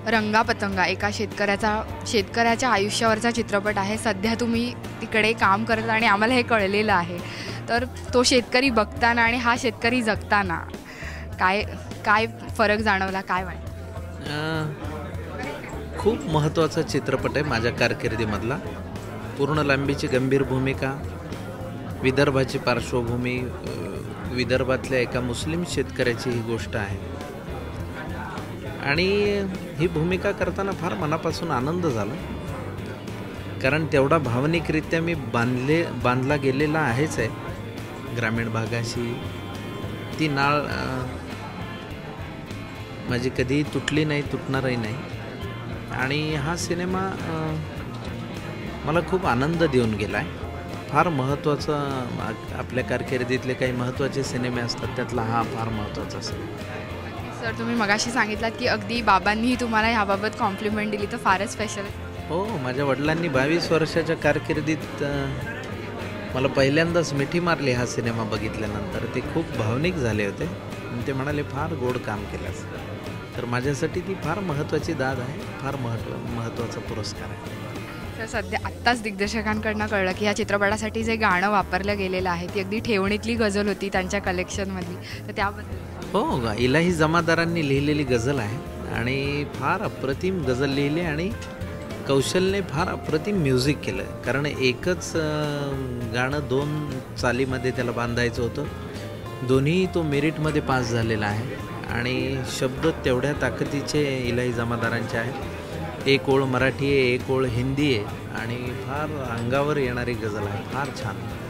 रंगा पतंगा एका शेतकऱ्याच्या आयुष्यावरचा चित्रपट आहे. सध्या तुम्ही तिकडे काम करत आणि आम्हाला हे कळलेलं आहे. तर तो शेतकरी बघताना आणि हा शेतकरी जगताना काय काय फरक जाणवला, काय वाटतं? खूप महत्त्वाचा चित्रपट आहे माझ्या कारकिर्दीमधला. पूर्ण लांबीची गंभीर भूमिका, विदर्भाची पार्श्वभूमी, विदर्भातल्या एका मुस्लिम शेतकऱ्याची ही गोष्ट आहे. आणि ही भूमिका करताना फार मनापासून आनंद झाला, कारण तेवढा भावनिकरित्या मी बांधला गेलेला आहेच आहे. ग्रामीण भागाशी ती नाळ माझी कधीही तुटली नाही, तुटणारही नाही. आणि हा सिनेमा मला खूप आनंद देऊन गेला आहे. फार महत्त्वाचा, आपल्या कारकिर्दीतले काही महत्त्वाचे सिनेमे असतात त्यातला हा फार महत्त्वाचा सिनेमा. सर, तुम्ही मगाशी सांगितलात की अगदी बाबांनीही तुम्हाला ह्याबाबत कॉम्प्लिमेंट दिली, तर फारच स्पेशल. हो, माझ्या वडिलांनी 22 वर्षाच्या कारकिर्दीत मला पहिल्यांदाच मिठी मारली हा सिनेमा बघितल्यानंतर. ते खूप भावनिक झाले होते आणि ते म्हणाले फार गोड काम केलंस. तर माझ्यासाठी ती फार महत्त्वाची दाद आहे, फार महत्त्वाचा पुरस्कार आहे. तर सध्या आत्ताच दिग्दर्शकांकडनं कळलं की ह्या चित्रपटासाठी जे गाणं वापरलं गेलेलं आहे ती अगदी ठेवणीतली गझल होती त्यांच्या कलेक्शनमधली, तर त्याबद्दल? हो, इलाही जमादारांनी लिहिलेली गझल आहे आणि फार अप्रतिम गझल लिहिली आणि कौशलने फार अप्रतिम म्युझिक केलं. कारण एकच गाणं 2 चालीमध्ये त्याला बांधायचं होतं. दोन्ही तो मेरिटमध्ये पास झालेला आहे आणि शब्द तेवढ्या ताकदीचे इलाही जमादारांचे आहेत. एक ओळ मराठी आहे, एक ओळ हिंदी आहे आणि फार अंगावर येणारी गझल आहे. फार छान.